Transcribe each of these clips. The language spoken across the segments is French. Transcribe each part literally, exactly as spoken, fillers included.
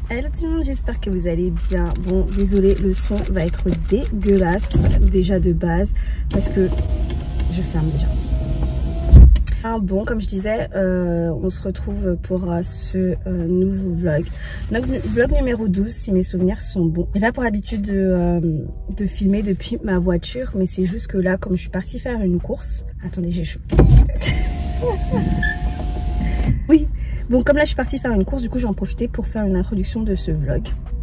Hello tout le monde, j'espère que vous allez bien. Bon, désolé, le son va être dégueulasse déjà de base parce que je ferme déjà. Ah, bon, comme je disais, euh, on se retrouve pour euh, ce euh, nouveau vlog. Donc, vlog numéro douze, si mes souvenirs sont bons. J'ai pas pour habitude de, euh, de filmer depuis ma voiture, mais c'est juste que là, comme je suis partie faire une course... Attendez, j'ai chaud. Oui. Bon, comme là, je suis partie faire une course, du coup, j'en profitais pour faire une introduction de ce vlog.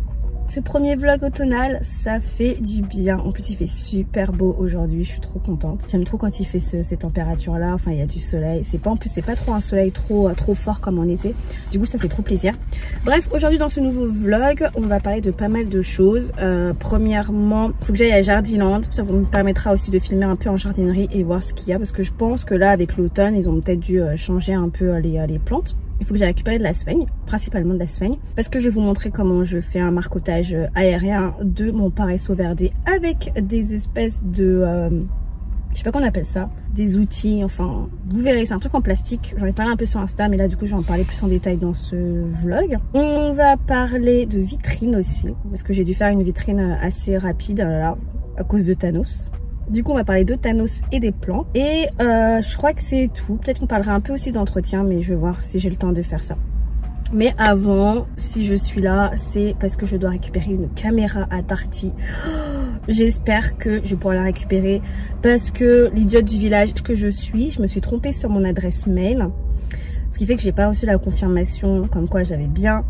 Ce premier vlog automnal, ça fait du bien. En plus, il fait super beau aujourd'hui. Je suis trop contente. J'aime trop quand il fait ce, ces températures-là. Enfin, il y a du soleil. C'est pas en plus, c'est pas trop un soleil trop trop fort comme en été. Du coup, ça fait trop plaisir. Bref, aujourd'hui dans ce nouveau vlog, on va parler de pas mal de choses. Euh, premièrement, faut que j'aille à Jardiland. Ça me permettra aussi de filmer un peu en jardinerie et voir ce qu'il y a, parce que je pense que là, avec l'automne, ils ont peut-être dû changer un peu les, les plantes. Il faut que j'aille récupérer de la sphaigne, principalement de la sphaigne, parce que je vais vous montrer comment je fais un marcottage aérien de mon Paresso Verde avec des espèces de... Euh, je sais pas comment on appelle ça, des outils, enfin, vous verrez, c'est un truc en plastique. J'en ai parlé un peu sur Insta, mais là, du coup, je vais en parler plus en détail dans ce vlog. On va parler de vitrine aussi, parce que j'ai dû faire une vitrine assez rapide, là, à cause de Thanos. Du coup, on va parler de Thanos et des plantes. Et euh, je crois que c'est tout. Peut-être qu'on parlera un peu aussi d'entretien, mais je vais voir si j'ai le temps de faire ça. Mais avant, si je suis là, c'est parce que je dois récupérer une caméra à Darty. Oh, j'espère que je vais pouvoir la récupérer, parce que l'idiote du village que je suis, je me suis trompée sur mon adresse mail. Ce qui fait que j'ai pas reçu la confirmation comme quoi j'avais bien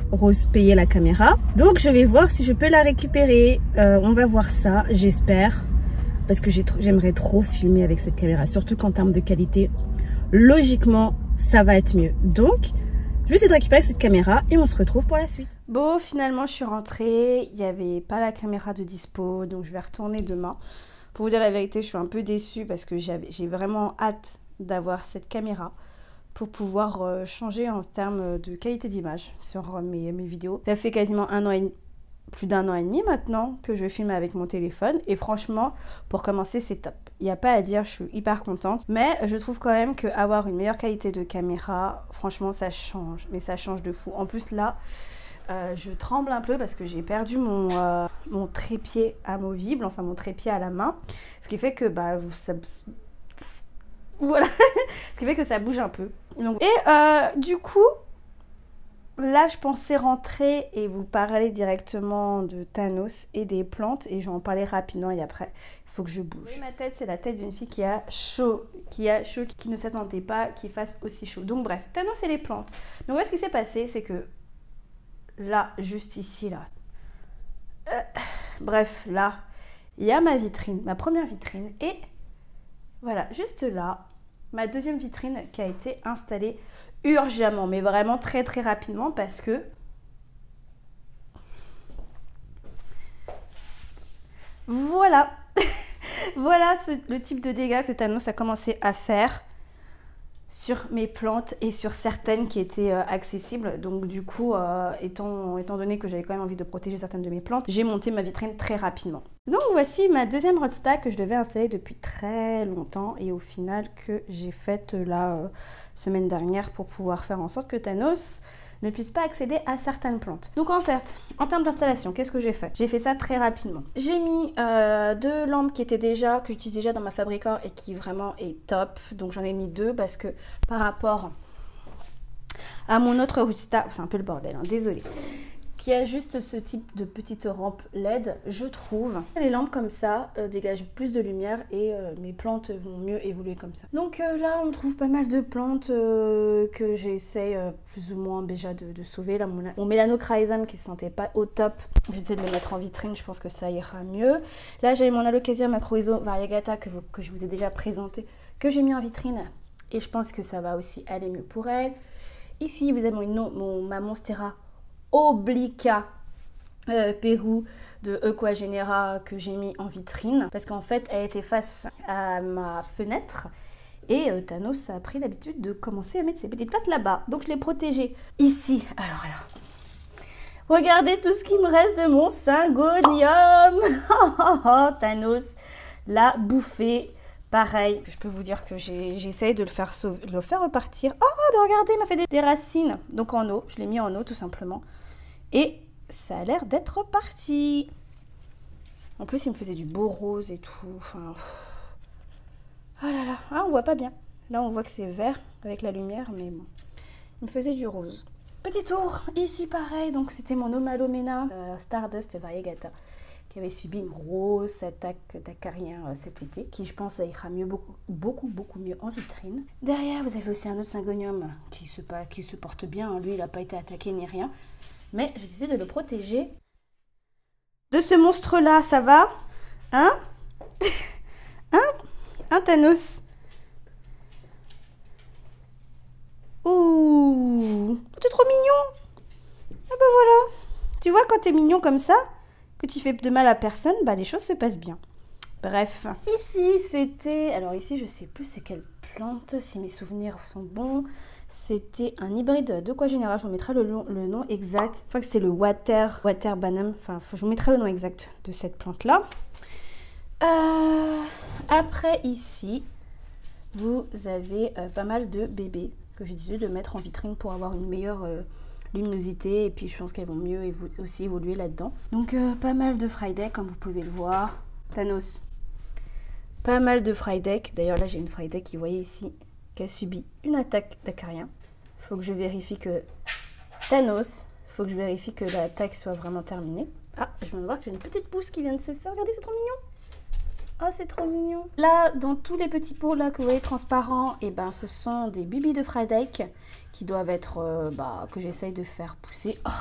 payé la caméra. Donc, je vais voir si je peux la récupérer. Euh, on va voir ça, j'espère. Parce que j'aimerais trop filmer avec cette caméra, surtout qu'en termes de qualité, logiquement, ça va être mieux. Donc, je vais essayer de récupérer cette caméra et on se retrouve pour la suite. Bon, finalement, je suis rentrée. Il n'y avait pas la caméra de dispo, donc je vais retourner demain. Pour vous dire la vérité, je suis un peu déçue parce que j'ai vraiment hâte d'avoir cette caméra pour pouvoir euh, changer en termes de qualité d'image sur euh, mes, mes vidéos. Ça fait quasiment un an et demi. Plus d'un an et demi maintenant que je filme avec mon téléphone, et franchement, pour commencer, c'est top. Il n'y a pas à dire, je suis hyper contente, mais je trouve quand même qu'avoir une meilleure qualité de caméra, franchement, ça change, mais ça change de fou. En plus là, euh, je tremble un peu parce que j'ai perdu mon, euh, mon trépied amovible, enfin mon trépied à la main, ce qui fait que bah, ça, voilà, ce qui fait que ça bouge un peu. Donc, et euh, du coup, là, je pensais rentrer et vous parler directement de Thanos et des plantes, et je vais en parler rapidement et après, il faut que je bouge. Oui, ma tête, c'est la tête d'une fille qui a chaud, qui a chaud, qui ne s'attendait pas qu'il fasse aussi chaud. Donc bref, Thanos et les plantes. Donc ouais, ce qui s'est passé, c'est que là, juste ici, là, euh, bref, là, il y a ma vitrine, ma première vitrine, et voilà, juste là, ma deuxième vitrine qui a été installée urgemment, mais vraiment très très rapidement, parce que voilà voilà ce, le type de dégâts que Thanos a commencé à faire sur mes plantes et sur certaines qui étaient euh, accessibles. Donc du coup, euh, étant, étant donné que j'avais quand même envie de protéger certaines de mes plantes, j'ai monté ma vitrine très rapidement. Donc voici ma deuxième roadstack que je devais installer depuis très longtemps, et au final que j'ai faite la euh, semaine dernière pour pouvoir faire en sorte que Thanos ne puisse pas accéder à certaines plantes. Donc en fait, en termes d'installation, qu'est-ce que j'ai fait? J'ai fait ça très rapidement. J'ai mis euh, deux lampes qui étaient déjà, que j'utilise déjà dans ma Fabricor et qui vraiment est top. Donc j'en ai mis deux parce que par rapport à mon autre roadstack, c'est un peu le bordel, hein, désolé, qui a juste ce type de petite rampe L E D, je trouve. Les lampes comme ça euh, dégagent plus de lumière et euh, mes plantes vont mieux évoluer comme ça. Donc euh, là, on trouve pas mal de plantes euh, que j'essaie euh, plus ou moins déjà de, de sauver. Là, mon, mon Melanochrysum qui se sentait pas au top, j'essaie de le mettre en vitrine, je pense que ça ira mieux. Là, j'avais mon Alocasia macroizo variegata que, vous, que je vous ai déjà présenté, que j'ai mis en vitrine, et je pense que ça va aussi aller mieux pour elle. Ici, vous avez mon, mon, ma Monstera Obliqua euh, Pérou de Equagenera que j'ai mis en vitrine parce qu'en fait elle était face à ma fenêtre, et euh, Thanos a pris l'habitude de commencer à mettre ses petites pattes là-bas, donc je l'ai protégée. Ici, alors là, regardez tout ce qui me reste de mon Syngonium. Thanos l'a bouffé. Pareil, je peux vous dire que j'essaye de le faire, sauver, de le faire repartir. Oh, mais regardez, il m'a fait des, des racines. Donc en eau, je l'ai mis en eau tout simplement. Et ça a l'air d'être parti. En plus, il me faisait du beau rose et tout. Enfin, oh là là, ah, on voit pas bien. Là, on voit que c'est vert avec la lumière, mais bon. Il me faisait du rose. Petit tour, ici pareil. Donc, c'était mon Omalomena euh, Stardust Variegata qui avait subi une grosse attaque d'acarien euh, cet été, qui je pense ira mieux, beaucoup, beaucoup, beaucoup mieux en vitrine. Derrière, vous avez aussi un autre Syngonium qui se, qui se porte bien. Lui, il n'a pas été attaqué ni rien. Mais j'ai décidé de le protéger de ce monstre-là. Ça va? Hein? Hein? Hein, Thanos? Ouh! T'es trop mignon! Ah bah voilà! Tu vois, quand t'es mignon comme ça, que tu fais de mal à personne, bah les choses se passent bien. Bref. Ici, c'était... Alors ici, je sais plus c'est quelle plante, si mes souvenirs sont bons. C'était un hybride de quoi général. Je vous mettrai le, le nom exact. Je crois que c'était le Water, Water Banam. Enfin, je vous mettrai le nom exact de cette plante-là. Euh, après, ici, vous avez euh, pas mal de bébés que j'ai décidé de mettre en vitrine pour avoir une meilleure... Euh, luminosité, et puis je pense qu'elles vont mieux évo aussi évoluer là-dedans. Donc euh, pas mal de Frydek, comme vous pouvez le voir. Thanos. Pas mal de Frydek. D'ailleurs là j'ai une Frydek qui, vous voyez ici, qui a subi une attaque d'acarien. Il faut que je vérifie que... Thanos, il faut que je vérifie que l'attaque soit vraiment terminée. Ah, je viens de voir que j'ai une petite pousse qui vient de se faire. Regardez, c'est trop mignon. Oh, c'est trop mignon. Là, dans tous les petits pots là que vous voyez transparents, et eh ben, ce sont des bibis de Frydek qui doivent être, euh, bah, que j'essaye de faire pousser. Oh.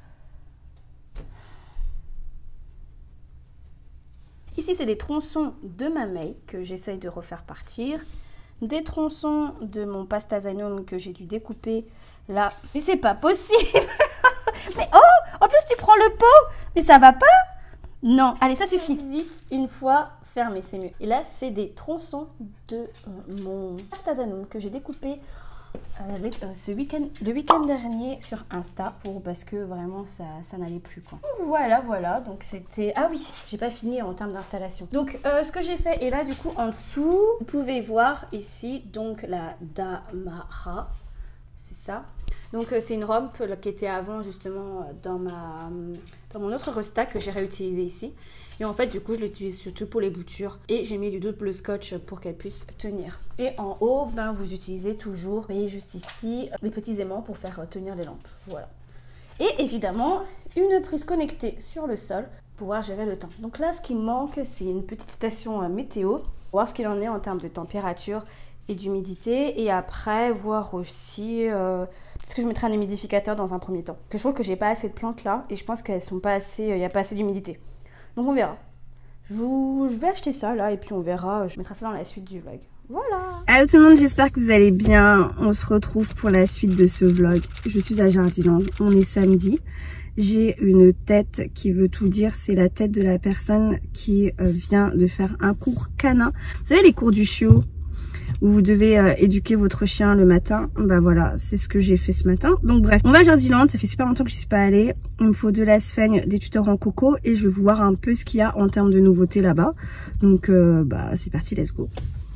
Ici, c'est des tronçons de Mamei que j'essaye de refaire partir. Des tronçons de mon Pastazanum que j'ai dû découper là. Mais c'est pas possible. Mais oh, en plus tu prends le pot. Mais ça va pas? Non, allez, ça suffit. Visite une fois fermée, c'est mieux. Et là, c'est des tronçons de euh, mon Pastazanum que j'ai découpé euh, les, euh, ce week-end, le week-end dernier sur Insta, pour, parce que vraiment, ça, ça n'allait plus, quoi. Voilà, voilà, donc c'était... Ah oui, j'ai pas fini en termes d'installation. Donc, euh, ce que j'ai fait, et là, du coup, en dessous, vous pouvez voir ici, donc, la Damara, c'est ça. Donc euh, c'est une rampe qui était avant justement dans, ma, dans mon autre restack que j'ai réutilisé ici. Et en fait du coup je l'utilise surtout pour les boutures. Et j'ai mis du double scotch pour qu'elle puisse tenir. Et en haut, ben, vous utilisez toujours, vous voyez juste ici, les petits aimants pour faire tenir les lampes. Voilà. Et évidemment, une prise connectée sur le sol pour pouvoir gérer le temps. Donc là ce qui me manque, c'est une petite station euh, météo. Pour voir ce qu'il en est en termes de température et d'humidité. Et après voir aussi... Euh, Parce que je mettrai un humidificateur dans un premier temps. Je trouve que j'ai pas assez de plantes là et je pense qu'elles sont pas assez, il n'y a pas assez d'humidité. Donc on verra. Je, vous, je vais acheter ça là et puis on verra. Je mettrai ça dans la suite du vlog. Voilà. Allô tout le monde, j'espère que vous allez bien. On se retrouve pour la suite de ce vlog. Je suis à Jardiland. On est samedi. J'ai une tête qui veut tout dire. C'est la tête de la personne qui vient de faire un cours canin. Vous savez les cours du chiot où vous devez euh, éduquer votre chien le matin. Bah voilà, c'est ce que j'ai fait ce matin. Donc bref, on va à Jardiland, ça fait super longtemps que je suis pas allée. Il me faut de la sphaigne, des tuteurs en coco et je vais vous voir un peu ce qu'il y a en termes de nouveautés là-bas. Donc euh, bah c'est parti, let's go.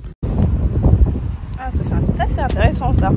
Ah ça c'est intéressant ça.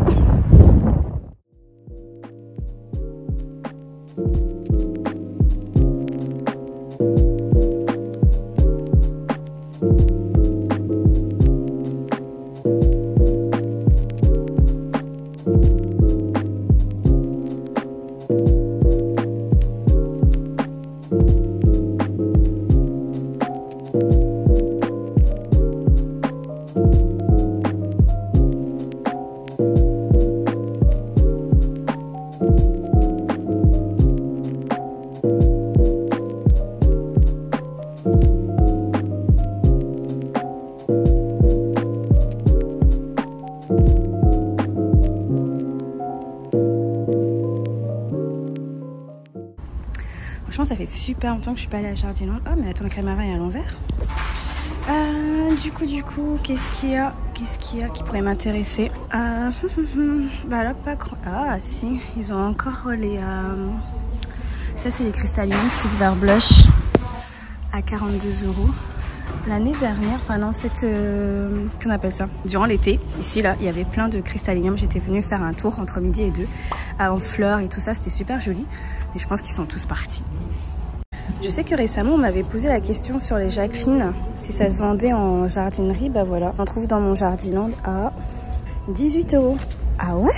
Franchement, ça fait super longtemps que je suis pas allée à Jardiland. Oh, mais attends, la caméra est à l'envers. Euh, du coup, du coup, qu'est-ce qu'il y a Qu'est-ce qu'il y a qui pourrait m'intéresser euh, Bah là, pas grand... Ah, si, ils ont encore les... Euh... Ça, c'est les Crystallium Silver Blush à quarante-deux euros. l'année dernière, enfin non, cette... Euh, qu'on appelle ça? Durant l'été, ici, là, il y avait plein de cristallium. J'étais venue faire un tour entre midi et deux, en fleurs et tout ça. C'était super joli. Et je pense qu'ils sont tous partis. Je sais que récemment, on m'avait posé la question sur les Jacqueline, si ça se vendait en jardinerie. Bah voilà, on trouve dans mon Jardiland à dix-huit euros. Ah ouais?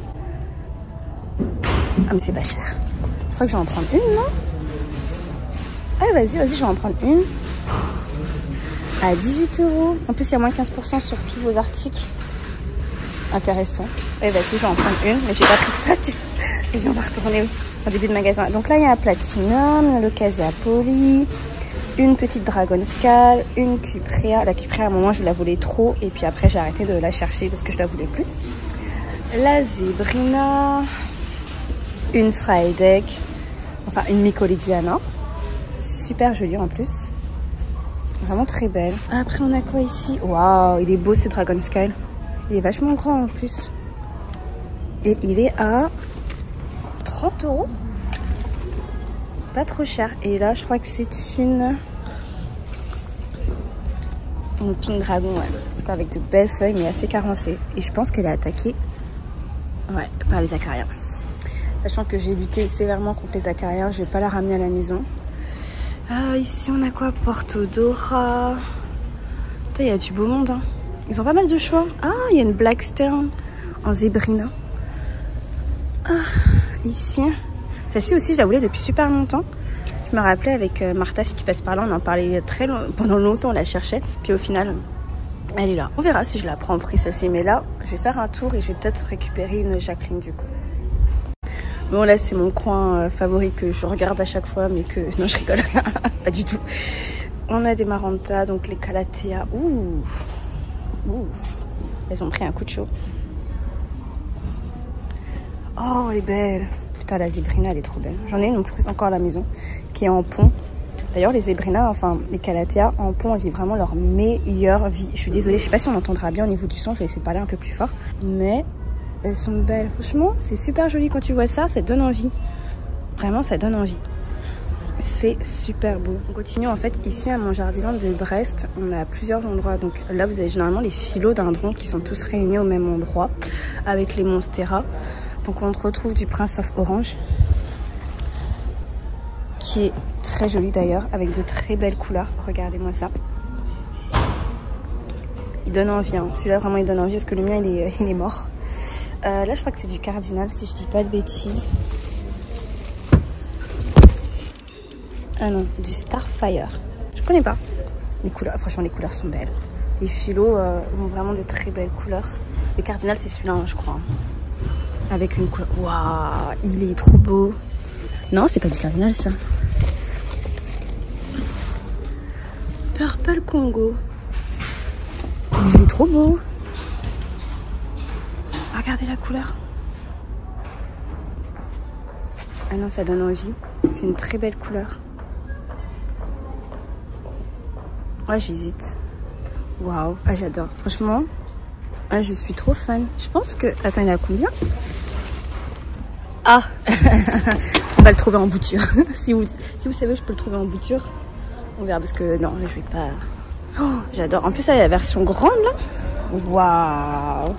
Ah mais c'est pas cher. Je crois que je vais en prendre une, non? Ah vas-y, vas-y, je vais en prendre une. À dix-huit euros. En plus, il y a moins quinze pour cent sur tous vos articles. Intéressant. Ouais, vas-y, je vais en prendre une, mais j'ai pas pris de sac. Vas-y, on va retourner au début de magasin. Donc là, il y a un Platinum, le Casia Poly, une petite Dragon Scale, une Cuprea. La Cuprea, à un moment, je la voulais trop. Et puis après, j'ai arrêté de la chercher parce que je la voulais plus. La Zebrina, une Frydek, enfin une Mycolidiana. Super jolie en plus. Vraiment très belle. Après, on a quoi ici? Waouh, il est beau ce Dragon Scale. Il est vachement grand en plus. Et il est à trente euros. Pas trop cher. Et là, je crois que c'est une... Une Pink Dragon, ouais. Avec de belles feuilles, mais assez carencées. Et je pense qu'elle est attaquée, ouais, par les acariens. Sachant que j'ai lutté sévèrement contre les acariens, je vais pas la ramener à la maison. Ah, ici, on a quoi? Porto Dora. Il y a du beau monde, hein. Ils ont pas mal de choix. Ah, il y a une Black Stern en Zebrina. Ah, ici. Celle-ci aussi, je la voulais depuis super longtemps. Je me rappelais avec Martha, si tu passes par là, on en parlait très long... pendant longtemps, on la cherchait. Puis au final, elle est là. On verra si je la prends en prix celle-ci. Mais là, je vais faire un tour et je vais peut-être récupérer une Jacqueline du coup. Bon, là, c'est mon coin euh, favori que je regarde à chaque fois, mais que... Non, je rigole. Pas du tout. On a des Maranta, donc les Calathea. Ouh. Ouh. Elles ont pris un coup de chaud. Oh, elle est belle. Putain, la Zebrina, elle est trop belle. J'en ai une encore à la maison, qui est en pont. D'ailleurs, les Zebrina, enfin, les Calathea, en pont, elles vivent vraiment leur meilleure vie. Je suis désolée, je sais pas si on entendra bien au niveau du son. Je vais essayer de parler un peu plus fort. Mais... elles sont belles. Franchement, c'est super joli quand tu vois ça. Ça te donne envie. Vraiment, ça donne envie. C'est super beau. On continue en fait ici à mon Jardiland de Brest. On a plusieurs endroits. Donc là, vous avez généralement les philodendrons qui sont tous réunis au même endroit avec les monstera. Donc on retrouve du Prince of Orange qui est très joli d'ailleurs avec de très belles couleurs. Regardez-moi ça. Il donne envie. Hein. Celui-là vraiment il donne envie parce que le mien il est, il est mort. Euh, là, je crois que c'est du Cardinal, si je dis pas de bêtises. Ah non, du Starfire. Je connais pas. Les couleurs, franchement, les couleurs sont belles. Les philos euh, ont vraiment de très belles couleurs. Le Cardinal, c'est celui-là, hein, je crois. Avec une couleur... Waouh, il est trop beau. Non, c'est pas du Cardinal, ça. Purple Congo. Mais il est trop beau. Regardez la couleur. Ah non, ça donne envie. C'est une très belle couleur. Ouais, j'hésite. Waouh, ah, j'adore. Franchement, ah, je suis trop fan. Je pense que... Attends, il est à combien? Ah on va le trouver en bouture. si, vous, si vous savez, je peux le trouver en bouture. On verra parce que non, je vais pas... Oh, j'adore. En plus, elle a la version grande, là. Waouh.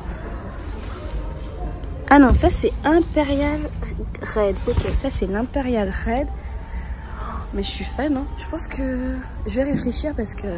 Ah non, ça c'est Imperial Red. Ok, ça c'est l'Imperial Red. Mais je suis fan, hein. Je pense que je vais réfléchir parce que...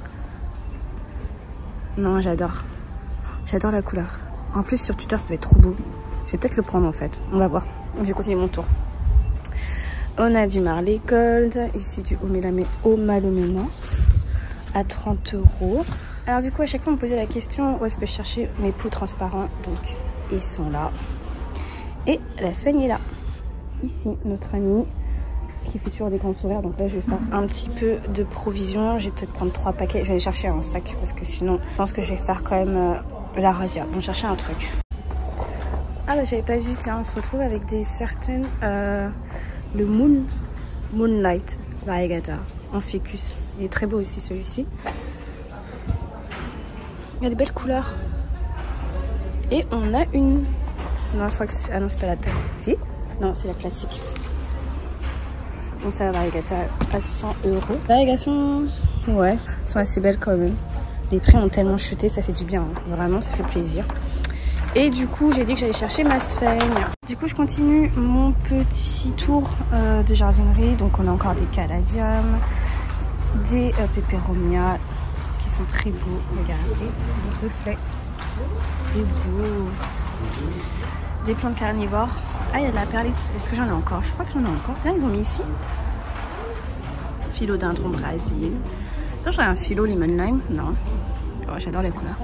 Non, j'adore. J'adore la couleur. En plus, sur Twitter, ça va être trop beau. Je vais peut-être le prendre en fait. On va voir. Je vais continuer mon tour. On a du Marley Gold. Ici, du Omalomena à trente euros. Alors du coup, à chaque fois, on me posait la question où est-ce que je cherchais mes poux transparents. Donc, ils sont là. Et la Sven est là. Ici, notre ami qui fait toujours des grands sourires. Donc là, je vais faire un petit peu de provision. Je vais peut-être prendre trois paquets. Je vais aller chercher un sac parce que sinon, je pense que je vais faire quand même euh, la razzia. Bon, chercher un truc. Ah bah, j'avais pas vu. Tiens, on se retrouve avec des certaines... Euh, le Moon, Moonlight Variegata en ficus. Il est très beau aussi, celui-ci. Il y a des belles couleurs. Et on a une... Non, je crois que c'est... Ah non, c'est pas la taille. Si? Non, c'est la classique. Donc ça, la Variegata à cent euros. Variegation Ouais, elles sont assez belles quand même. Les prix ont tellement chuté, ça fait du bien, hein. Vraiment, ça fait plaisir. Et du coup, j'ai dit que j'allais chercher ma sphaigne. Du coup, je continue mon petit tour euh, de jardinerie. Donc, on a encore des caladiums, des euh, peperomia qui sont très beaux. Regardez, le reflet, c'est beau. Des plantes carnivores. Ah, il y a de la perlite. Est-ce que j'en ai encore? Je crois que j'en ai encore. Tiens, ils ont mis ici. Philodendron Brésil. Ça, j'ai un philo lemon lime. Non. Oh, j'adore les couleurs.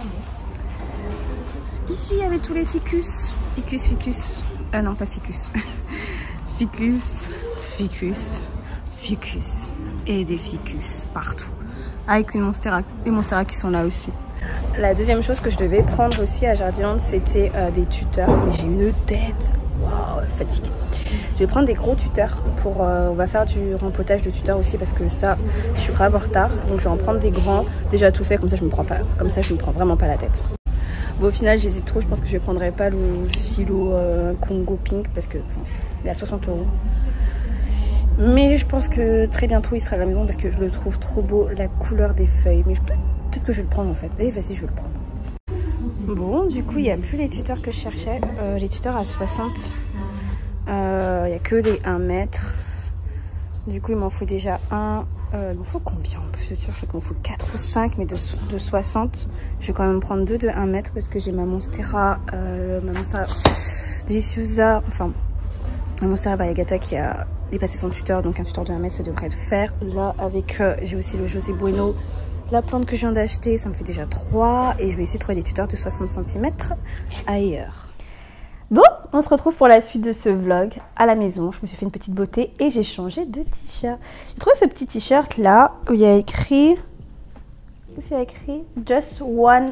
Ici, il y avait tous les ficus. Ficus, ficus. Ah non, pas ficus. Ficus, ficus, ficus. Et des ficus partout. Avec une monstera, les monstera qui sont là aussi. La deuxième chose que je devais prendre aussi à Jardiland, c'était euh, des tuteurs. Mais j'ai une tête. Waouh, fatiguée. Je vais prendre des gros tuteurs pour... Euh, on va faire du rempotage de tuteurs aussi parce que ça, je suis grave en retard. Donc je vais en prendre des grands, déjà tout fait, comme ça je me prends pas, comme ça je me prends vraiment pas la tête. Bon, au final, j'hésite trop. Je pense que je ne prendrai pas le silo euh, Congo Pink parce que enfin, il est à soixante euros. Mais je pense que très bientôt il sera à la maison parce que je le trouve trop beau, la couleur des feuilles. Mais peut-être que je vais le prendre en fait. Allez, vas-y, je vais le prendre. Bon, du coup, il n'y a plus les tuteurs que je cherchais. Euh, les tuteurs à soixante. Euh, il n'y a que les un mètre. Du coup, il m'en faut déjà un. Euh, il m'en faut combien en plus de tuteurs? Je crois qu'il m'en faut quatre ou cinq, mais de, de soixante. Je vais quand même prendre deux de un mètre parce que j'ai ma Monstera, euh, ma Monstera Deliciosa, enfin, ma Monstera Variegata qui a dépassé son tuteur, donc un tuteur de un mètre, ça devrait le faire. Là, avec, euh, j'ai aussi le José Bueno, la plante que je viens d'acheter, ça me fait déjà trois. Et je vais essayer de trouver des tuteurs de soixante centimètres ailleurs. Bon, on se retrouve pour la suite de ce vlog à la maison. Je me suis fait une petite beauté et j'ai changé de t-shirt. J'ai trouvé ce petit t-shirt là où il y a écrit... Qu'est-ce qu'il y a écrit? Just one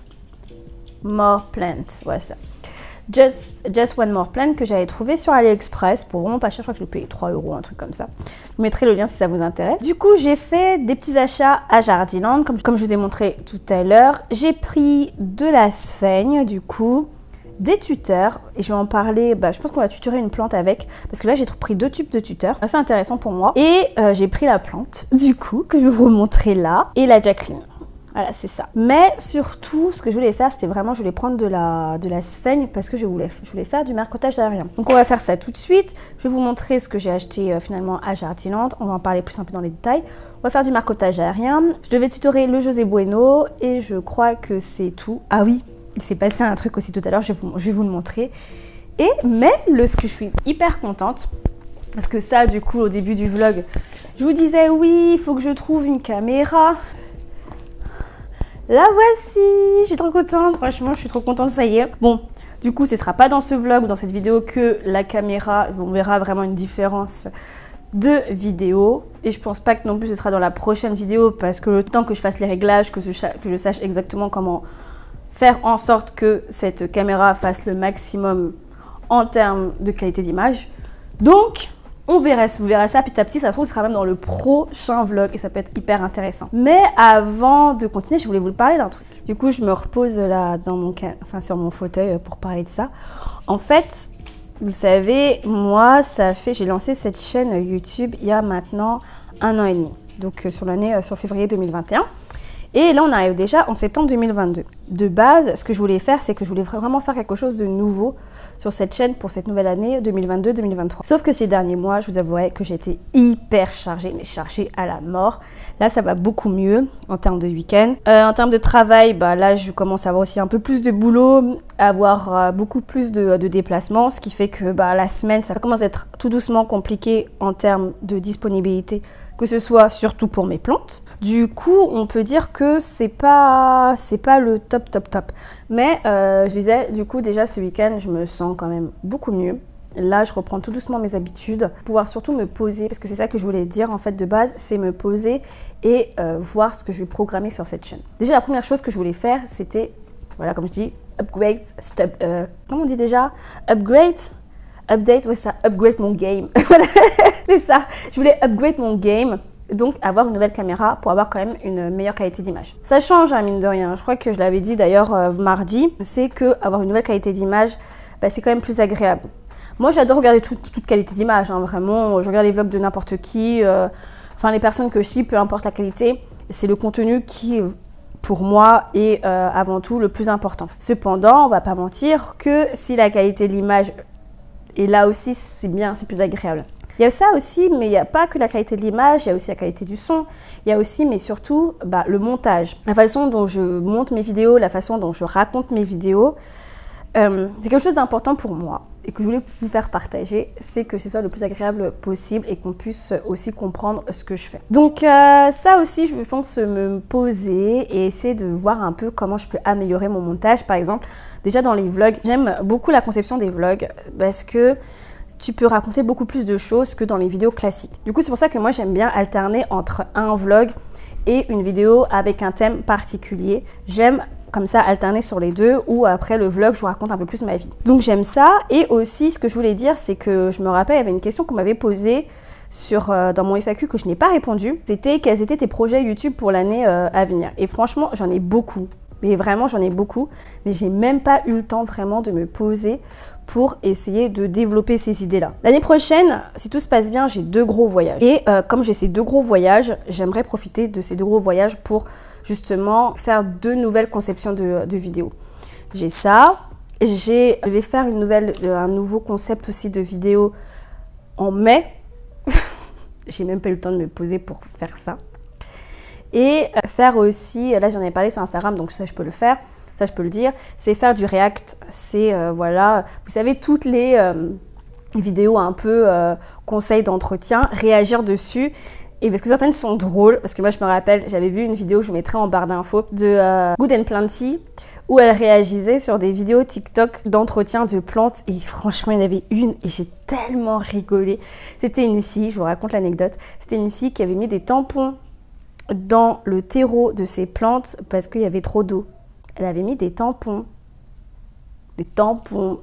more plant. Ouais, ça. Just, just one more plant que j'avais trouvé sur AliExpress pour vraiment pas cher. Je crois que je l'ai payé trois euros, un truc comme ça. Je vous mettrai le lien si ça vous intéresse. Du coup, j'ai fait des petits achats à Jardiland. Comme, comme je vous ai montré tout à l'heure, j'ai pris de la sphaigne du coup. Des tuteurs, et je vais en parler, bah, je pense qu'on va tutorer une plante avec, parce que là j'ai pris deux tubes de tuteurs, assez intéressant pour moi, et euh, j'ai pris la plante, du coup, que je vais vous montrer là, et la Jacqueline. Voilà, c'est ça. Mais surtout, ce que je voulais faire, c'était vraiment, je voulais prendre de la, de la sphaigne, parce que je voulais, je voulais faire du marcottage aérien. Donc on va faire ça tout de suite, je vais vous montrer ce que j'ai acheté euh, finalement à Jardiland, on va en parler plus un peu dans les détails. On va faire du marcottage aérien, je devais tutorer le José Bueno, et je crois que c'est tout. Ah oui, il s'est passé un truc aussi tout à l'heure, je, je vais vous le montrer. Et mais le, ce que je suis hyper contente, parce que ça, du coup, au début du vlog, je vous disais, oui, il faut que je trouve une caméra. La voici, je suis trop contente, franchement, je suis trop contente, ça y est. Bon, du coup, ce ne sera pas dans ce vlog ou dans cette vidéo que la caméra, on verra vraiment une différence de vidéo. Et je pense pas que non plus ce sera dans la prochaine vidéo, parce que le temps que je fasse les réglages, que je, que je sache exactement comment faire en sorte que cette caméra fasse le maximum en termes de qualité d'image. Donc, on verra, vous verrez ça petit à petit. Ça se trouve, ce sera même dans le prochain vlog et ça peut être hyper intéressant. Mais avant de continuer, je voulais vous parler d'un truc. Du coup, je me repose là dans mon, enfin, sur mon fauteuil pour parler de ça. En fait, vous savez, moi, ça fait, j'ai lancé cette chaîne YouTube il y a maintenant un an et demi. Donc, sur l'année, sur février deux mille vingt et un. Et là, on arrive déjà en septembre deux mille vingt-deux. De base, ce que je voulais faire, c'est que je voulais vraiment faire quelque chose de nouveau sur cette chaîne pour cette nouvelle année deux mille vingt-deux deux mille vingt-trois. Sauf que ces derniers mois, je vous avouerai que j'étais hyper chargée, mais chargée à la mort. Là, ça va beaucoup mieux en termes de week-end. Euh, en termes de travail, bah, là, je commence à avoir aussi un peu plus de boulot, à avoir euh, beaucoup plus de, de déplacements, ce qui fait que bah, la semaine, ça commence à être tout doucement compliqué en termes de disponibilité, que ce soit surtout pour mes plantes. Du coup, on peut dire que c'est pas, c'est pas le top, top, top. Mais euh, je disais, du coup, déjà ce week-end, je me sens quand même beaucoup mieux. Là, je reprends tout doucement mes habitudes, pouvoir surtout me poser, parce que c'est ça que je voulais dire en fait de base, c'est me poser et euh, voir ce que je vais programmer sur cette chaîne. Déjà, la première chose que je voulais faire, c'était, voilà, comme je dis, upgrade, step, euh, comment on dit déjà, upgrade. Update, ouais ça, upgrade mon game. C'est ça, je voulais upgrade mon game, donc avoir une nouvelle caméra pour avoir quand même une meilleure qualité d'image. Ça change, hein, mine de rien. Je crois que je l'avais dit d'ailleurs euh, mardi, c'est que avoir une nouvelle qualité d'image, bah, c'est quand même plus agréable. Moi, j'adore regarder tout, toute qualité d'image, hein, vraiment. Je regarde les vlogs de n'importe qui, euh, enfin les personnes que je suis, peu importe la qualité. c'est le contenu qui, pour moi, est euh, avant tout le plus important. Cependant, on va pas mentir que si la qualité de l'image est là aussi, c'est bien, c'est plus agréable. Il y a ça aussi, mais il n'y a pas que la qualité de l'image, il y a aussi la qualité du son, il y a aussi, mais surtout, bah, le montage. La façon dont je monte mes vidéos, la façon dont je raconte mes vidéos, euh, c'est quelque chose d'important pour moi et que je voulais vous faire partager, c'est que ce soit le plus agréable possible et qu'on puisse aussi comprendre ce que je fais. Donc euh, ça aussi, je pense me poser et essayer de voir un peu comment je peux améliorer mon montage. Par exemple, déjà dans les vlogs, j'aime beaucoup la conception des vlogs parce que tu peux raconter beaucoup plus de choses que dans les vidéos classiques. Du coup, c'est pour ça que moi, j'aime bien alterner entre un vlog et une vidéo avec un thème particulier. J'aime comme ça alterner sur les deux ou après le vlog, je vous raconte un peu plus ma vie. Donc, j'aime ça. Et aussi, ce que je voulais dire, c'est que je me rappelle, il y avait une question qu'on m'avait posée sur, euh, dans mon F A Q que je n'ai pas répondu. C'était quels étaient tes projets YouTube pour l'année euh, à venir. Et franchement, j'en ai beaucoup. Mais vraiment, j'en ai beaucoup. Mais j'ai même pas eu le temps vraiment de me poser pour essayer de développer ces idées-là. L'année prochaine, si tout se passe bien, j'ai deux gros voyages. Et euh, comme j'ai ces deux gros voyages, j'aimerais profiter de ces deux gros voyages pour justement faire deux nouvelles conceptions de, de vidéos. J'ai ça. J'ai, je vais faire une nouvelle, un nouveau concept aussi de vidéo en mai. J'ai même pas eu le temps de me poser pour faire ça. Et faire aussi, là j'en ai parlé sur Instagram, donc ça je peux le faire. Ça, je peux le dire, c'est faire du react. C'est, euh, voilà, vous savez, toutes les euh, vidéos un peu euh, conseils d'entretien, réagir dessus. Et parce que certaines sont drôles, parce que moi, je me rappelle, j'avais vu une vidéo, je vous mettrai en barre d'infos, de euh, Good and Plenty, où elle réagissait sur des vidéos TikTok d'entretien de plantes. Et franchement, il y en avait une et j'ai tellement rigolé. C'était une fille, je vous raconte l'anecdote, c'était une fille qui avait mis des tampons dans le terreau de ses plantes parce qu'il y avait trop d'eau. Elle avait mis des tampons. Des tampons.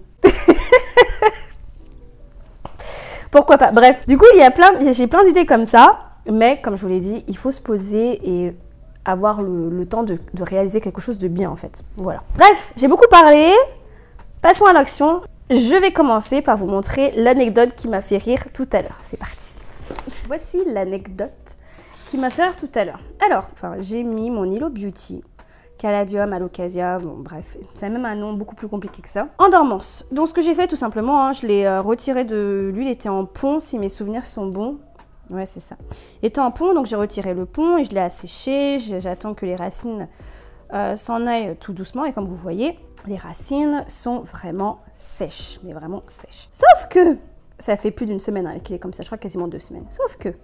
Pourquoi pas? Bref, du coup, il y a plein, j'ai plein d'idées comme ça. Mais comme je vous l'ai dit, il faut se poser et avoir le, le temps de, de réaliser quelque chose de bien, en fait. Voilà. Bref, j'ai beaucoup parlé. Passons à l'action. Je vais commencer par vous montrer l'anecdote qui m'a fait rire tout à l'heure. C'est parti. Voici l'anecdote qui m'a fait rire tout à l'heure. Alors, enfin, j'ai mis mon Ilo Beauty. Caladium, alocasia, bon bref, c'est même un nom beaucoup plus compliqué que ça. En dormance. Donc ce que j'ai fait tout simplement, hein, je l'ai euh, retiré de l'huile, était en pont, si mes souvenirs sont bons. Ouais, c'est ça. Il était en pont, donc j'ai retiré le pont et je l'ai asséché. J'attends que les racines euh, s'en aillent tout doucement. Et comme vous voyez, les racines sont vraiment sèches, mais vraiment sèches. Sauf que, ça fait plus d'une semaine hein, qu'il est comme ça, je crois quasiment deux semaines. Sauf que,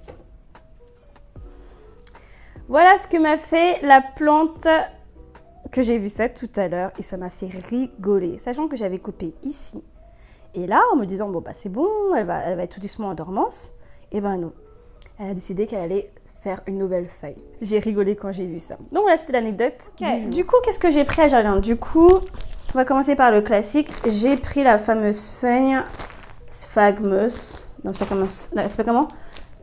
voilà ce que m'a fait la plante... que j'ai vu ça tout à l'heure et ça m'a fait rigoler, sachant que j'avais coupé ici. Et là, en me disant, bon, bah c'est bon, elle va, elle va être tout doucement en dormance. Et ben non, elle a décidé qu'elle allait faire une nouvelle feuille. J'ai rigolé quand j'ai vu ça. Donc voilà, c'était l'anecdote. Okay. Du, du coup, qu'est-ce que j'ai pris à Jardin? Du coup, on va commencer par le classique. J'ai pris la fameuse feuille Sphagmus. Donc ça commence, c'est pas comment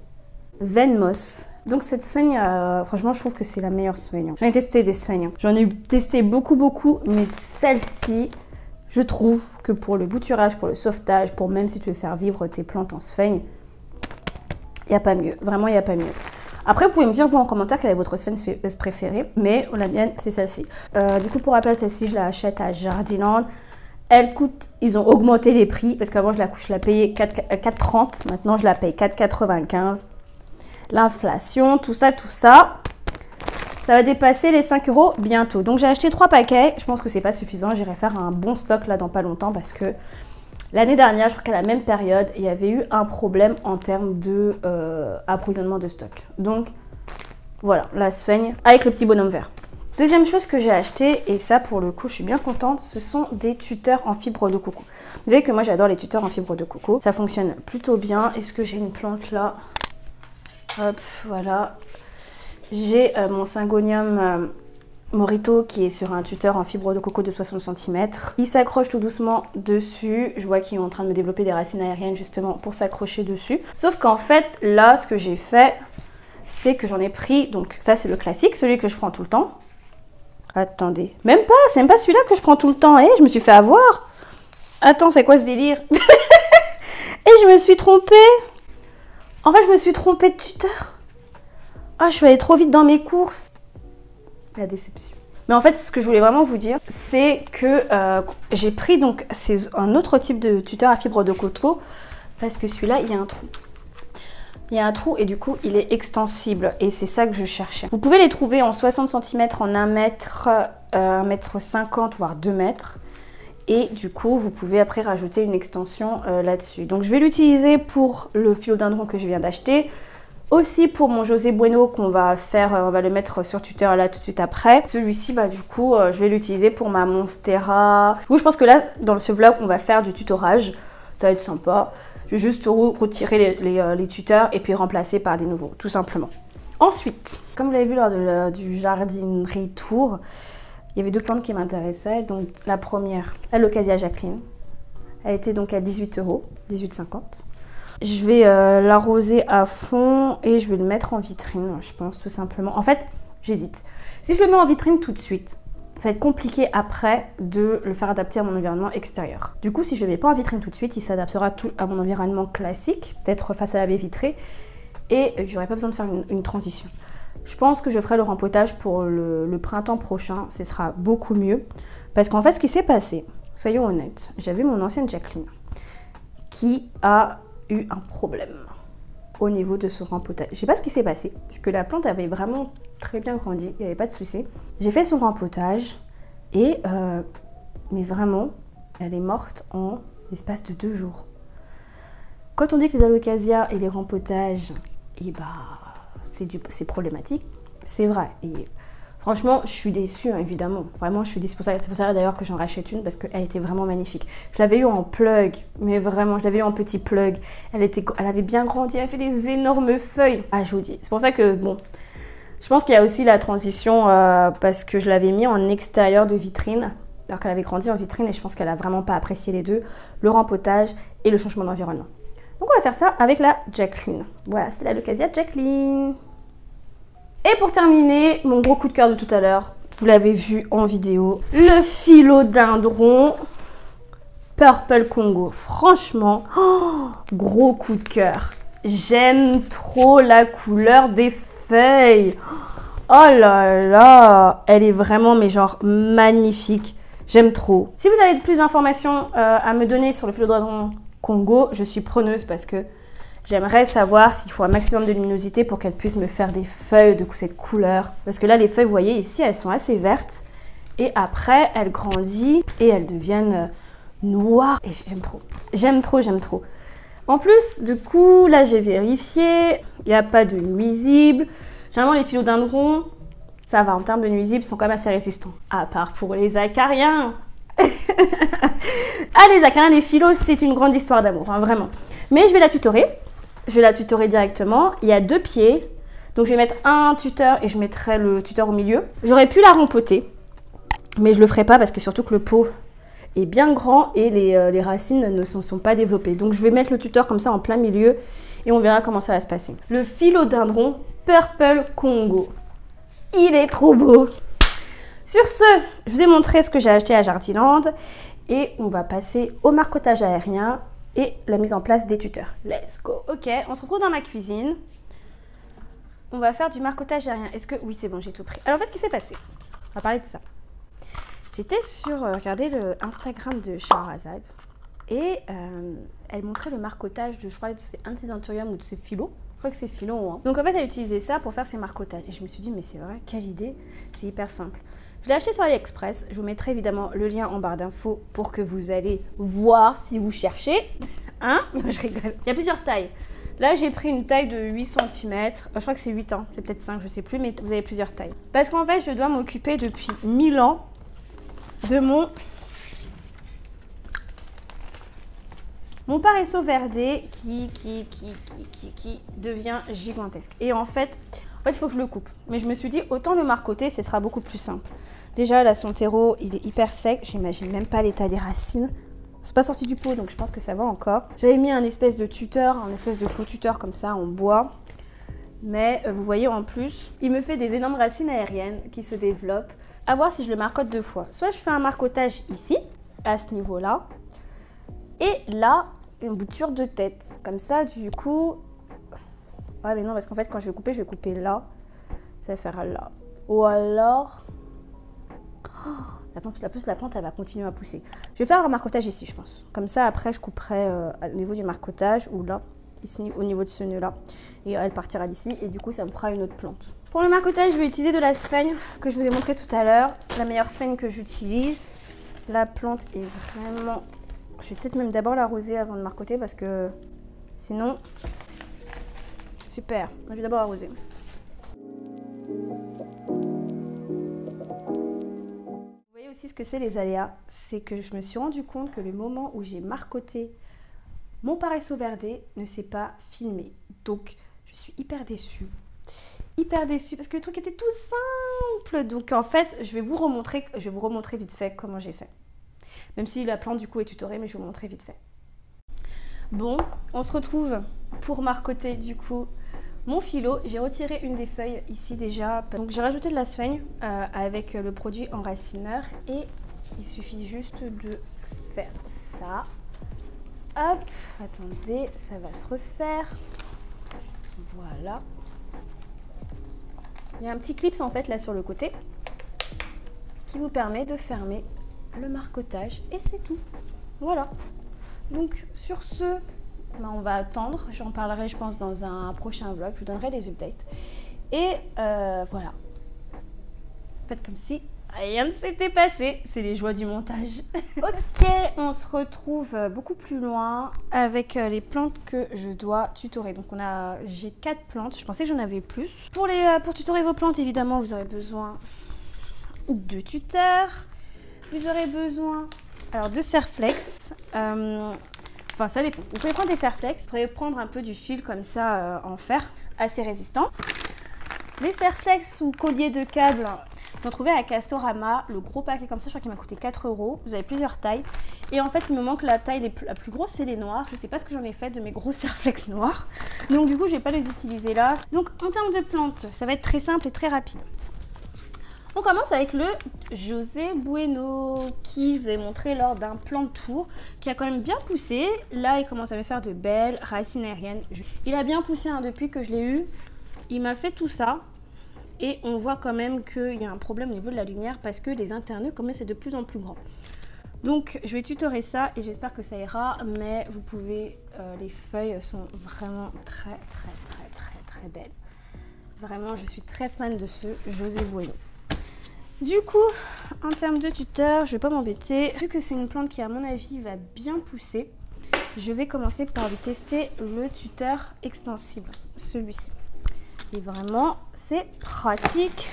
Venmos. Donc cette soigne, euh, franchement, je trouve que c'est la meilleure soigne. J'en ai testé des soignes. J'en ai testé beaucoup, beaucoup. Mais celle-ci, je trouve que pour le bouturage, pour le sauvetage, pour même si tu veux faire vivre tes plantes en sphaigne, il n'y a pas mieux. Vraiment, il n'y a pas mieux. Après, vous pouvez me dire, vous, en commentaire, quelle est votre sphaigne préférée. Mais la mienne, c'est celle-ci. Euh, du coup, pour rappel, celle-ci, je la achète à Jardiland. Elle coûte, ils ont augmenté les prix. Parce qu'avant, je la, je la payais quatre trente. Maintenant, je la paye quatre quatre-vingt-quinze. L'inflation, tout ça, tout ça, ça va dépasser les cinq euros bientôt. Donc, j'ai acheté trois paquets. Je pense que c'est pas suffisant. J'irai faire un bon stock là dans pas longtemps parce que l'année dernière, je crois qu'à la même période, il y avait eu un problème en termes de euh, approvisionnement de stock. Donc, voilà, la sphaigne avec le petit bonhomme vert. Deuxième chose que j'ai acheté, et ça pour le coup je suis bien contente, ce sont des tuteurs en fibre de coco. Vous savez que moi j'adore les tuteurs en fibre de coco. Ça fonctionne plutôt bien. Est-ce que j'ai une plante là? Hop, voilà. J'ai euh, mon Syngonium euh, Morito qui est sur un tuteur en fibre de coco de soixante centimètres. Il s'accroche tout doucement dessus. Je vois qu'il est en train de me développer des racines aériennes justement pour s'accrocher dessus. Sauf qu'en fait, là, ce que j'ai fait, c'est que j'en ai pris... Donc ça, c'est le classique, celui que je prends tout le temps. Attendez. Même pas, c'est même pas celui-là que je prends tout le temps. Eh, je me suis fait avoir. Attends, c'est quoi ce délire? Et je me suis trompée. En fait, je me suis trompée de tuteur. Ah, je suis allée trop vite dans mes courses. La déception. Mais en fait, ce que je voulais vraiment vous dire, c'est que euh, j'ai pris donc un autre type de tuteur à fibre de coton parce que celui-là, il y a un trou. Il y a un trou et du coup, il est extensible et c'est ça que je cherchais. Vous pouvez les trouver en soixante centimètres, en un mètre, euh, un mètre cinquante, voire deux mètres. Et du coup, vous pouvez après rajouter une extension euh, là-dessus. Donc, je vais l'utiliser pour le philodendron que je viens d'acheter. Aussi pour mon José Bueno qu'on va faire, on va le mettre sur tuteur là tout de suite après. Celui-ci, bah du coup, euh, je vais l'utiliser pour ma Monstera. Du coup, je pense que là, dans ce vlog, on va faire du tutorage. Ça va être sympa. Je vais juste retirer les, les, euh, les tuteurs et puis remplacer par des nouveaux, tout simplement. Ensuite, comme vous l'avez vu lors de la, du jardinerie tour, il y avait deux plantes qui m'intéressaient. Donc la première, la Leucasia Jacqueline. Elle était donc à dix-huit euros, dix-huit cinquante. Je vais euh, l'arroser à fond et je vais le mettre en vitrine, je pense, tout simplement. En fait, j'hésite. Si je le mets en vitrine tout de suite, ça va être compliqué après de le faire adapter à mon environnement extérieur. Du coup, si je ne le mets pas en vitrine tout de suite, il s'adaptera tout à mon environnement classique, peut-être face à la baie vitrée, et j'aurai pas besoin de faire une, une transition. Je pense que je ferai le rempotage pour le, le printemps prochain, ce sera beaucoup mieux. Parce qu'en fait, ce qui s'est passé, soyons honnêtes, j'avais mon ancienne Jacqueline qui a eu un problème au niveau de ce rempotage. Je sais pas ce qui s'est passé, parce que la plante avait vraiment très bien grandi, il n'y avait pas de souci. J'ai fait son rempotage et, euh, mais vraiment, elle est morte en l'espace de deux jours. Quand on dit que les alocasias et les rempotages, et bah, c'est problématique, c'est vrai. Et franchement, je suis déçue, hein, évidemment. Vraiment, je suis déçue. C'est pour ça d'ailleurs que j'en rachète une, parce qu'elle était vraiment magnifique. Je l'avais eu en plug, mais vraiment, je l'avais eu en petit plug. Elle, était, elle avait bien grandi, elle fait des énormes feuilles. Ah, je vous dis. C'est pour ça que, bon, je pense qu'il y a aussi la transition, euh, parce que je l'avais mis en extérieur de vitrine, alors qu'elle avait grandi en vitrine, et je pense qu'elle a vraiment pas apprécié les deux, le rempotage et le changement d'environnement. Donc, on va faire ça avec la Jacqueline. Voilà, c'était la Leucasia Jacqueline. Et pour terminer, mon gros coup de cœur de tout à l'heure, vous l'avez vu en vidéo, le philodendron Purple Congo. Franchement, oh, gros coup de cœur. J'aime trop la couleur des feuilles. Oh là là, elle est vraiment, mais genre, magnifique. J'aime trop. Si vous avez plus d'informations euh, à me donner sur le philodendron Congo, je suis preneuse parce que j'aimerais savoir s'il faut un maximum de luminosité pour qu'elle puisse me faire des feuilles de cette couleur. Parce que là, les feuilles, vous voyez, ici, elles sont assez vertes. Et après, elles grandissent et elles deviennent noires. Et j'aime trop. J'aime trop, j'aime trop. En plus, du coup, là, j'ai vérifié. Il n'y a pas de nuisibles. Généralement, les philodendrons, ça va, en termes de nuisibles, sont quand même assez résistants. À part pour les acariens. Ah, les acariens, les philos, c'est une grande histoire d'amour, hein, vraiment. Mais je vais la tutorer. Je vais la tutorer directement. Il y a deux pieds. Donc, je vais mettre un tuteur et je mettrai le tuteur au milieu. J'aurais pu la rempoter, mais je le ferai pas parce que surtout que le pot est bien grand et les, euh, les racines ne sont, sont pas développées. Donc, je vais mettre le tuteur comme ça en plein milieu et on verra comment ça va se passer. Le philodendron Purple Congo. Il est trop beau. Sur ce, je vous ai montré ce que j'ai acheté à Jardiland et on va passer au marcotage aérien et la mise en place des tuteurs. Let's go. Ok, on se retrouve dans ma cuisine. On va faire du marcotage aérien. Est-ce que... Oui, c'est bon, j'ai tout pris. Alors, en fait, ce qui s'est passé, on va parler de ça. J'étais sur... Euh, regardez le Instagram de Shahrazad. Et euh, elle montrait le marcotage de, je crois, c'est un de ses anthuriums ou de ses philo. Je crois que c'est philo, hein. Donc, en fait, elle utilisait ça pour faire ses marcotages. Et je me suis dit, mais c'est vrai, quelle idée. C'est hyper simple. Je l'ai acheté sur AliExpress. Je vous mettrai évidemment le lien en barre d'infos pour que vous allez voir si vous cherchez. Hein? Je rigole. Il y a plusieurs tailles. Là, j'ai pris une taille de huit centimètres. Je crois que c'est huit ans. C'est peut-être cinq, je sais plus. Mais vous avez plusieurs tailles. Parce qu'en fait, je dois m'occuper depuis mille ans de mon... Mon Paresso Verde qui, qui, qui, qui, qui, qui devient gigantesque. Et en fait... En fait, il faut que je le coupe. Mais je me suis dit, autant le marcoter, ce sera beaucoup plus simple. Déjà, là, son terreau, il est hyper sec. J'imagine même pas l'état des racines. C'est pas sorti du pot, donc je pense que ça va encore. J'avais mis un espèce de tuteur, un espèce de faux tuteur comme ça, en bois. Mais euh, vous voyez, en plus, il me fait des énormes racines aériennes qui se développent. À voir si je le marcote deux fois. Soit je fais un marcotage ici, à ce niveau-là. Et là, une bouture de tête. Comme ça, du coup... Ouais, mais non, parce qu'en fait, quand je vais couper, je vais couper là. ça va faire là. Ou alors... Oh, la plante, la plus la plante, elle va continuer à pousser. Je vais faire un marcotage ici, je pense. Comme ça, après, je couperai euh, au niveau du marcotage ou là, ici, au niveau de ce nœud-là. Et elle partira d'ici et du coup, ça me fera une autre plante. Pour le marcotage, je vais utiliser de la sphaigne que je vous ai montré tout à l'heure. La meilleure sphaigne que j'utilise. La plante est vraiment... Je vais peut-être même d'abord l'arroser avant de marcoter parce que sinon... Super, je vais d'abord arroser. Vous voyez aussi ce que c'est les aléas, c'est que je me suis rendu compte que le moment où j'ai marcoté mon Paraiso Verde ne s'est pas filmé. Donc je suis hyper déçue. Hyper déçue parce que le truc était tout simple. Donc en fait, je vais vous remontrer, je vais vous remontrer vite fait comment j'ai fait. Même si la plante du coup est tutorée, mais je vais vous montrer vite fait. Bon, on se retrouve pour marcoter du coup mon philo. J'ai retiré une des feuilles ici déjà. Donc j'ai rajouté de la sphaigne euh, avec le produit enracineur et il suffit juste de faire ça. Hop, attendez, ça va se refaire. Voilà. Il y a un petit clip en fait là sur le côté qui vous permet de fermer le marcotage et c'est tout. Voilà. Donc sur ce, ben, on va attendre. J'en parlerai je pense dans un prochain vlog. Je vous donnerai des updates. Et euh, voilà. Faites comme si rien ne s'était passé. C'est les joies du montage. Ok, on se retrouve beaucoup plus loin avec les plantes que je dois tutorer. Donc on a, j'ai quatre plantes. Je pensais que j'en avais plus. Pour, les, pour tutorer vos plantes, évidemment, vous aurez besoin de tuteurs. Vous aurez besoin alors, de Serflex. Euh, enfin, ça dépend. Vous pouvez prendre des Serflex. Vous pouvez prendre un peu du fil comme ça euh, en fer, assez résistant. Les Serflex ou colliers de câbles, j'en trouvais à Castorama. Le gros paquet comme ça, je crois qu'il m'a coûté quatre euros. Vous avez plusieurs tailles. Et en fait, il me manque la taille la plus grosse, c'est les noirs. Je ne sais pas ce que j'en ai fait de mes gros Serflex noirs. Donc, du coup, je ne vais pas les utiliser là. Donc, en termes de plantes, ça va être très simple et très rapide. On commence avec le José Bueno qui je vous ai montré lors d'un plan de tour qui a quand même bien poussé. Là, il commence à me faire de belles racines aériennes. Il a bien poussé hein, depuis que je l'ai eu. Il m'a fait tout ça et on voit quand même qu'il y a un problème au niveau de la lumière parce que les interneux commencent à être de plus en plus grands. Donc, je vais tutorer ça et j'espère que ça ira. Mais vous pouvez, euh, les feuilles sont vraiment très, très, très, très, très belles. Vraiment, je suis très fan de ce José Bueno. Du coup, en termes de tuteur, je ne vais pas m'embêter. Vu que c'est une plante qui, à mon avis, va bien pousser, je vais commencer par lui tester le tuteur extensible, celui-ci. Et vraiment, c'est pratique.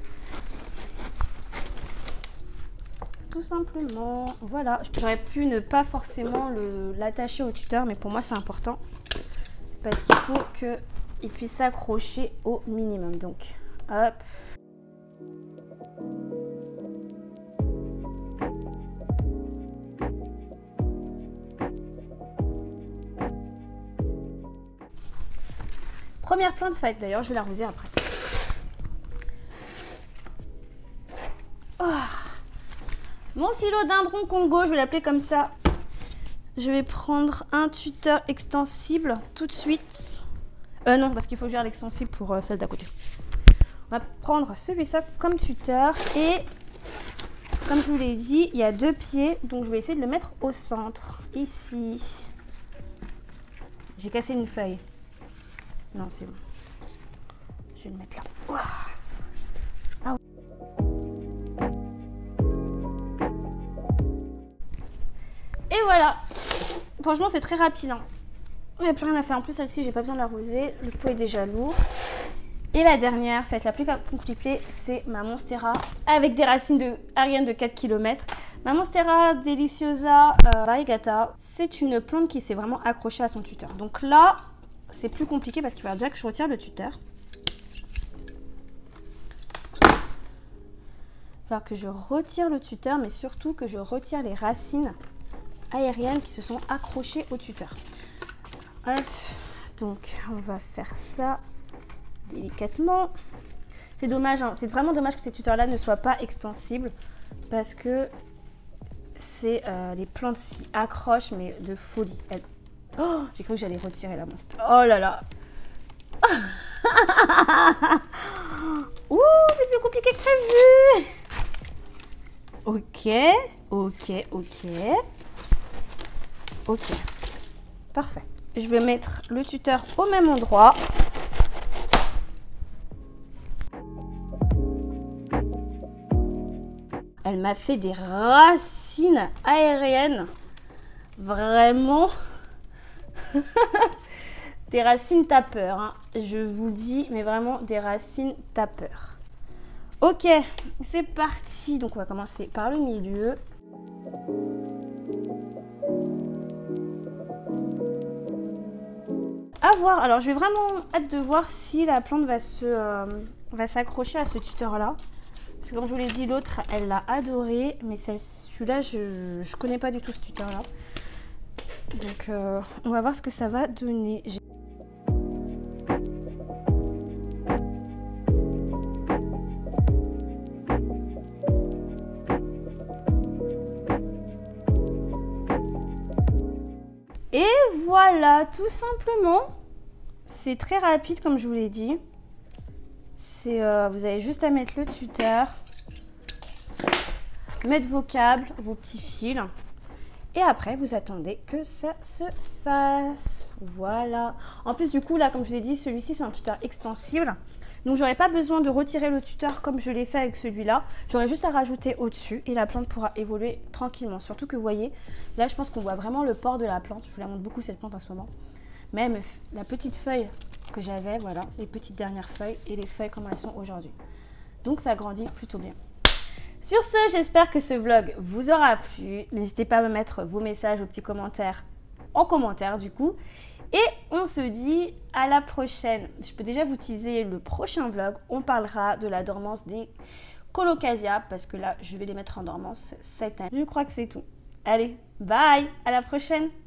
Tout simplement, voilà. J'aurais pu ne pas forcément l'attacher au tuteur, mais pour moi, c'est important. Parce qu'il faut qu'il puisse s'accrocher au minimum. Donc, hop. Première plante faite, d'ailleurs, je vais l'arroser après. Oh. Mon philodendron Congo, je vais l'appeler comme ça. Je vais prendre un tuteur extensible tout de suite. Euh, non, parce qu'il faut gérer l'extensible pour euh, celle d'à côté. On va prendre celui-ci comme tuteur. Et comme je vous l'ai dit, il y a deux pieds. Donc, je vais essayer de le mettre au centre. Ici. J'ai cassé une feuille. Non, c'est bon. Je vais le mettre là. Ouah. Ah. Et voilà. Franchement, c'est très rapide. Hein. Il n'y a plus rien à faire. En plus, celle-ci, j'ai pas besoin de l'arroser. Le pot est déjà lourd. Et la dernière, ça va être la plus compliquée, c'est ma Monstera avec des racines de aériennes de quatre kilomètres. Ma Monstera Deliciosa euh, Variegata, c'est une plante qui s'est vraiment accrochée à son tuteur. Donc là, c'est plus compliqué parce qu'il va déjà que je retire le tuteur. Il va falloir que je retire le tuteur, mais surtout que je retire les racines aériennes qui se sont accrochées au tuteur. Hop, donc on va faire ça délicatement. C'est dommage, hein, c'est vraiment dommage que ces tuteurs-là ne soient pas extensibles parce que c'est euh, les plantes s'y accrochent, mais de folie. Elles... Oh, j'ai cru que j'allais retirer la Monstera. Oh là là. Ouh, c'est plus compliqué que prévu. Ok, ok, ok. Ok, parfait. Je vais mettre le tuteur au même endroit. Elle m'a fait des racines aériennes. Vraiment. Des racines tapeurs. Hein. Je vous dis, mais vraiment des racines tapeurs. Ok, c'est parti. Donc on va commencer par le milieu. À voir. Alors je vais vraiment hâte de voir si la plante va se euh, va s'accrocher à ce tuteur là. Parce que comme je vous l'ai dit, l'autre elle l'a adoré, mais celui-là je je connais pas du tout ce tuteur là. Donc euh, on va voir ce que ça va donner. Et voilà, tout simplement. C'est très rapide comme je vous l'ai dit. C'est, euh, vous avez juste à mettre le tuteur, mettre vos câbles, vos petits fils. Et après, vous attendez que ça se fasse. Voilà. En plus, du coup, là, comme je vous l'ai dit, celui-ci, c'est un tuteur extensible. Donc, j'aurais pas besoin de retirer le tuteur comme je l'ai fait avec celui-là. J'aurais juste à rajouter au-dessus et la plante pourra évoluer tranquillement. Surtout que vous voyez, là, je pense qu'on voit vraiment le port de la plante. Je vous la montre beaucoup, cette plante, en ce moment. Même la petite feuille que j'avais, voilà, les petites dernières feuilles et les feuilles comme elles sont aujourd'hui. Donc, ça grandit plutôt bien. Sur ce, j'espère que ce vlog vous aura plu. N'hésitez pas à me mettre vos messages, vos petits commentaires en commentaire du coup. Et on se dit à la prochaine. Je peux déjà vous teaser le prochain vlog. On parlera de la dormance des colocasia parce que là, je vais les mettre en dormance cette année. Je crois que c'est tout. Allez, bye, à la prochaine.